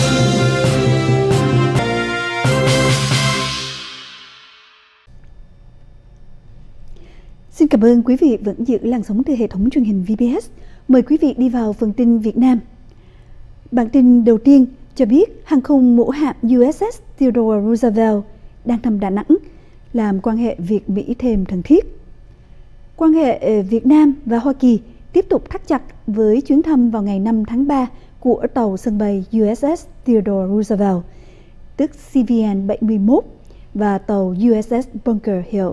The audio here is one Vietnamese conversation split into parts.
Xin cảm ơn quý vị vẫn giữ làn sóng từ hệ thống truyền hình VBS. Mời quý vị đi vào phần tin Việt Nam. Bản tin đầu tiên cho biết hàng không mẫu hạm USS Theodore Roosevelt đang thăm Đà Nẵng, làm quan hệ Việt-Mỹ thêm thân thiết. Quan hệ Việt Nam và Hoa Kỳ tiếp tục thắt chặt với chuyến thăm vào ngày 5 tháng 3 của tàu sân bay USS Theodore Roosevelt, tức CVN-71, và tàu USS Bunker Hill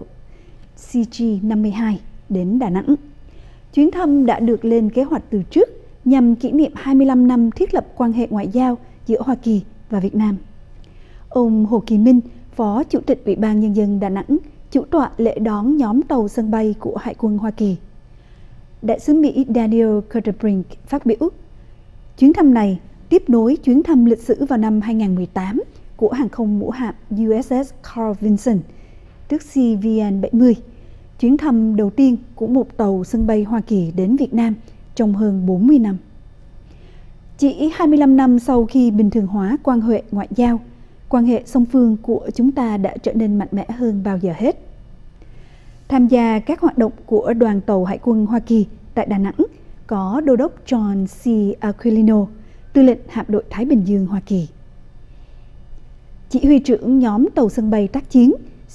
CG-52 đến Đà Nẵng. Chuyến thăm đã được lên kế hoạch từ trước nhằm kỷ niệm 25 năm thiết lập quan hệ ngoại giao giữa Hoa Kỳ và Việt Nam. Ông Hồ Kỳ Minh, Phó Chủ tịch Ủy ban Nhân dân Đà Nẵng, chủ tọa lễ đón nhóm tàu sân bay của Hải quân Hoa Kỳ. Đại sứ Mỹ Daniel Kurtenbrink phát biểu, chuyến thăm này tiếp nối chuyến thăm lịch sử vào năm 2018 của hàng không mẫu hạm USS Carl Vinson, tức CVN-70, chuyến thăm đầu tiên của một tàu sân bay Hoa Kỳ đến Việt Nam trong hơn 40 năm. Chỉ 25 năm sau khi bình thường hóa quan hệ ngoại giao, quan hệ song phương của chúng ta đã trở nên mạnh mẽ hơn bao giờ hết. Tham gia các hoạt động của đoàn tàu Hải quân Hoa Kỳ tại Đà Nẵng có Đô đốc John C. Aquilino, tư lệnh hạm đội Thái Bình Dương Hoa Kỳ. Chỉ huy trưởng nhóm tàu sân bay tác chiến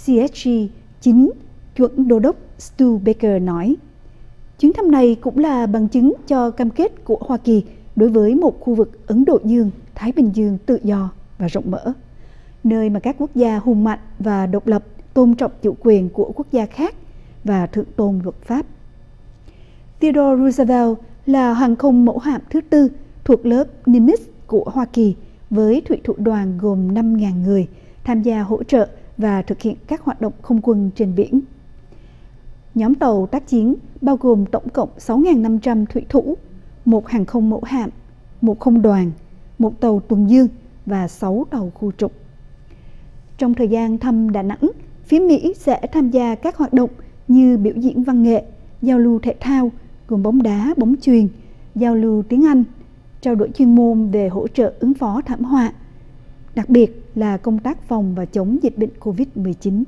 CSG-9 chuẩn Đô đốc Stu Baker nói, chuyến thăm này cũng là bằng chứng cho cam kết của Hoa Kỳ đối với một khu vực Ấn Độ Dương-Thái Bình Dương tự do và rộng mở, nơi mà các quốc gia hùng mạnh và độc lập tôn trọng chủ quyền của quốc gia khác và thượng tôn luật pháp. Theodore Roosevelt là hàng không mẫu hạm thứ tư thuộc lớp Nimitz của Hoa Kỳ với thủy thủ đoàn gồm 5.000 người tham gia hỗ trợ và thực hiện các hoạt động không quân trên biển. Nhóm tàu tác chiến bao gồm tổng cộng 6.500 thủy thủ, một hàng không mẫu hạm, một không đoàn, một tàu tuần dương và 6 tàu khu trục. Trong thời gian thăm Đà Nẵng, phía Mỹ sẽ tham gia các hoạt động như biểu diễn văn nghệ, giao lưu thể thao gồm bóng đá, bóng chuyền, giao lưu tiếng Anh, trao đổi chuyên môn về hỗ trợ ứng phó thảm họa, đặc biệt là công tác phòng và chống dịch bệnh COVID-19.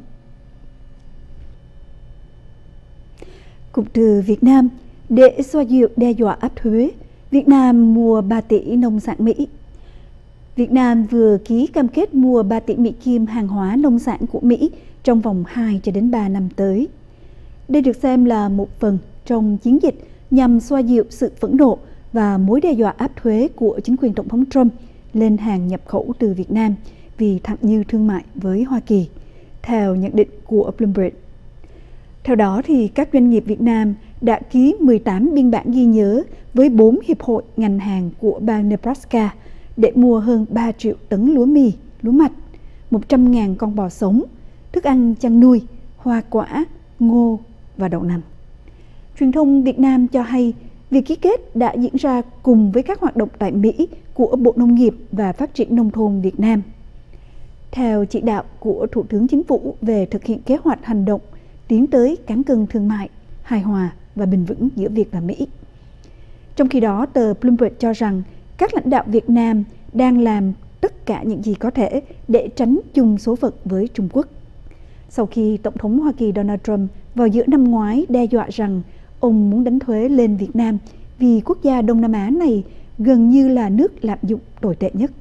Cục từ Việt Nam, để xoa dịu đe dọa áp thuế, Việt Nam mua 3 tỷ nông sản Mỹ. Việt Nam vừa ký cam kết mua 3 tỷ Mỹ Kim hàng hóa nông sản của Mỹ trong vòng 2 cho đến 3 năm tới. Đây được xem là một phần trong chiến dịch nhằm xoa dịu sự phẫn nộ và mối đe dọa áp thuế của chính quyền Tổng thống Trump lên hàng nhập khẩu từ Việt Nam vì thặng dư thương mại với Hoa Kỳ, theo nhận định của Bloomberg. Theo đó, thì các doanh nghiệp Việt Nam đã ký 18 biên bản ghi nhớ với 4 hiệp hội ngành hàng của bang Nebraska để mua hơn 3 triệu tấn lúa mì, lúa mạch, 100.000 con bò sống, thức ăn chăn nuôi, hoa quả, ngô và đậu nành. Truyền thông Việt Nam cho hay việc ký kết đã diễn ra cùng với các hoạt động tại Mỹ của Bộ Nông nghiệp và Phát triển Nông thôn Việt Nam. Theo chỉ đạo của Thủ tướng Chính phủ về thực hiện kế hoạch hành động tiến tới cán cân thương mại, hài hòa và bền vững giữa Việt và Mỹ. Trong khi đó, tờ Bloomberg cho rằng các lãnh đạo Việt Nam đang làm tất cả những gì có thể để tránh chung số phận với Trung Quốc. Sau khi Tổng thống Hoa Kỳ Donald Trump vào giữa năm ngoái đe dọa rằng ông muốn đánh thuế lên Việt Nam vì quốc gia Đông Nam Á này gần như là nước lạm dụng tồi tệ nhất.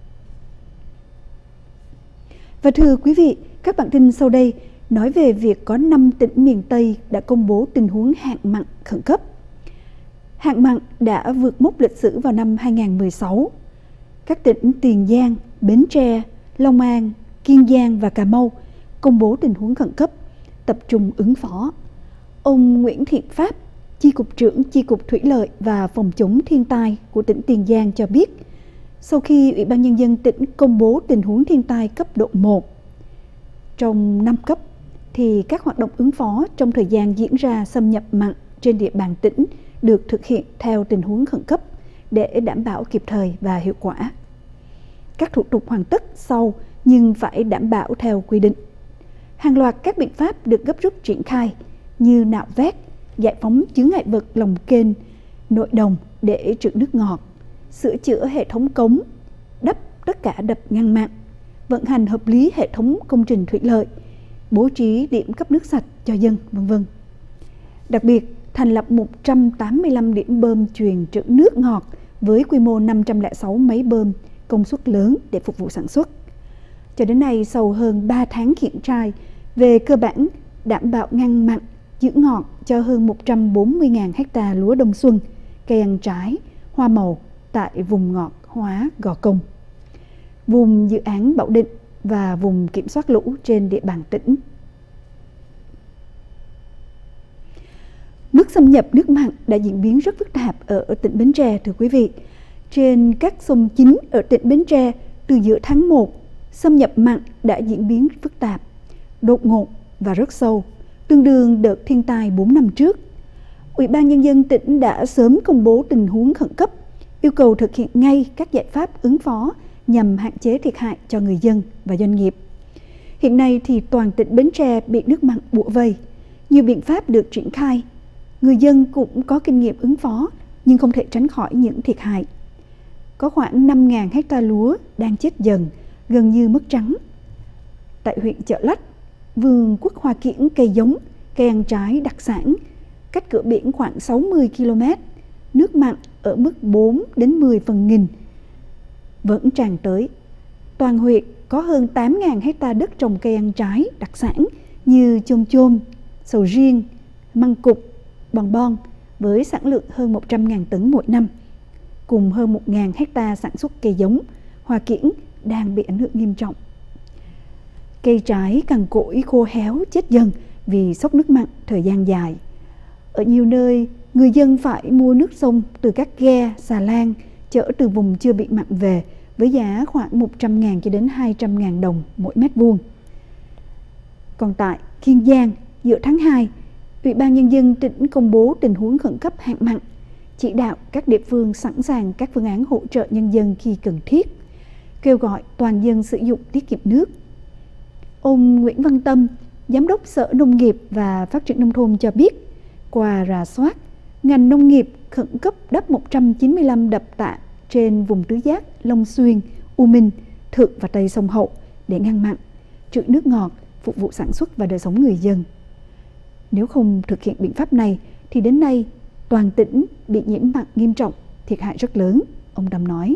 Và thưa quý vị, các bản tin sau đây nói về việc có 5 tỉnh miền Tây đã công bố tình huống hạn mặn khẩn cấp. Hạn mặn đã vượt mốc lịch sử vào năm 2016. Các tỉnh Tiền Giang, Bến Tre, Long An, Kiên Giang và Cà Mau công bố tình huống khẩn cấp, tập trung ứng phó. Ông Nguyễn Thiện Pháp, Chi cục trưởng Chi cục Thủy lợi và Phòng chống thiên tai của tỉnh Tiền Giang cho biết, sau khi Ủy ban Nhân dân tỉnh công bố tình huống thiên tai cấp độ 1, trong 5 cấp, thì các hoạt động ứng phó trong thời gian diễn ra xâm nhập mặn trên địa bàn tỉnh được thực hiện theo tình huống khẩn cấp để đảm bảo kịp thời và hiệu quả. Các thủ tục hoàn tất sau nhưng phải đảm bảo theo quy định. Hàng loạt các biện pháp được gấp rút triển khai như nạo vét, giải phóng chướng ngại vật lòng kênh, nội đồng để trữ nước ngọt, sửa chữa hệ thống cống, đắp tất cả đập ngăn mặn, vận hành hợp lý hệ thống công trình thủy lợi, bố trí điểm cấp nước sạch cho dân, v.v. Đặc biệt, thành lập 185 điểm bơm truyền trữ nước ngọt với quy mô 506 máy bơm công suất lớn để phục vụ sản xuất. Cho đến nay, sau hơn 3 tháng triển khai, về cơ bản đảm bảo ngăn mặn, giữ ngọt cho hơn 140.000 ha lúa đông xuân, cây ăn trái, hoa màu tại vùng ngọt hóa Gò Công, vùng dự án Bảo Định và vùng kiểm soát lũ trên địa bàn tỉnh. Mức xâm nhập nước mặn đã diễn biến rất phức tạp ở tỉnh Bến Tre, thưa quý vị. Trên các sông chính ở tỉnh Bến Tre, từ giữa tháng 1, xâm nhập mặn đã diễn biến phức tạp, đột ngột và rất sâu, tương đương đợt thiên tai 4 năm trước. Ủy ban Nhân dân tỉnh đã sớm công bố tình huống khẩn cấp, yêu cầu thực hiện ngay các giải pháp ứng phó nhằm hạn chế thiệt hại cho người dân và doanh nghiệp. Hiện nay thì toàn tỉnh Bến Tre bị nước mặn bủa vây, nhiều biện pháp được triển khai. Người dân cũng có kinh nghiệm ứng phó nhưng không thể tránh khỏi những thiệt hại. Có khoảng 5.000 ha lúa đang chết dần, gần như mất trắng. Tại huyện Chợ Lách, vườn quất hoa kiểng cây giống, cây ăn trái đặc sản, cách cửa biển khoảng 60 km, nước mặn ở mức 4 đến 10 phần nghìn vẫn tràn tới. Toàn huyện có hơn 8.000 ha đất trồng cây ăn trái đặc sản như chôm chôm, sầu riêng, măng cụt, bon bon với sản lượng hơn 100.000 tấn mỗi năm, cùng hơn 1.000 ha sản xuất cây giống, hoa kiểng đang bị ảnh hưởng nghiêm trọng. Cây trái cằn cỗi khô héo chết dần vì sốc nước mặn thời gian dài. Ở nhiều nơi, người dân phải mua nước sông từ các ghe, xà lan chở từ vùng chưa bị mặn về với giá khoảng 100.000 cho đến 200.000 đồng mỗi mét vuông. Còn tại Kiên Giang, giữa tháng 2, Ủy ban Nhân dân tỉnh công bố tình huống khẩn cấp hạn mặn, chỉ đạo các địa phương sẵn sàng các phương án hỗ trợ nhân dân khi cần thiết, kêu gọi toàn dân sử dụng tiết kiệm nước. Ông Nguyễn Văn Tâm, Giám đốc Sở Nông nghiệp và Phát triển Nông thôn cho biết, qua rà soát, ngành nông nghiệp khẩn cấp đắp 195 đập tạm trên vùng tứ giác Long Xuyên, U Minh, Thượng và Tây sông Hậu để ngăn mặn, trữ nước ngọt, phục vụ sản xuất và đời sống người dân. Nếu không thực hiện biện pháp này thì đến nay toàn tỉnh bị nhiễm mặn nghiêm trọng, thiệt hại rất lớn, ông Tâm nói.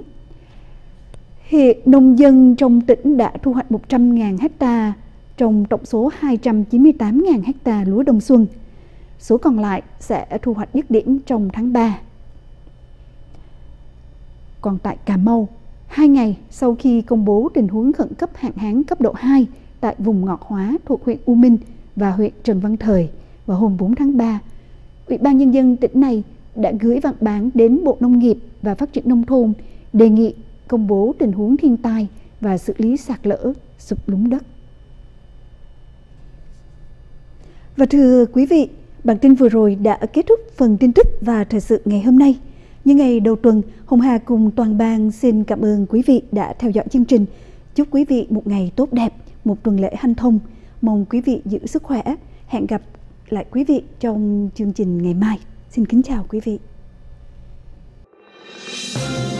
Hiện nông dân trong tỉnh đã thu hoạch 100.000 ha trong tổng số 298.000 ha lúa đông xuân. Số còn lại sẽ thu hoạch dứt điểm trong tháng 3. Còn tại Cà Mau, 2 ngày sau khi công bố tình huống khẩn cấp hạn hán cấp độ 2 tại vùng Ngọt Hóa thuộc huyện U Minh và huyện Trần Văn Thời vào hôm 4 tháng 3, Ủy ban Nhân dân tỉnh này đã gửi văn bản đến Bộ Nông nghiệp và Phát triển Nông thôn đề nghị công bố tình huống thiên tai và xử lý sạt lở, sụt lún đất. Và thưa quý vị, bản tin vừa rồi đã kết thúc phần tin tức và thời sự ngày hôm nay. Như ngày đầu tuần, Hồng Hà cùng toàn ban xin cảm ơn quý vị đã theo dõi chương trình. Chúc quý vị một ngày tốt đẹp, một tuần lễ hanh thông. Mong quý vị giữ sức khỏe. Hẹn gặp lại quý vị trong chương trình ngày mai. Xin kính chào quý vị.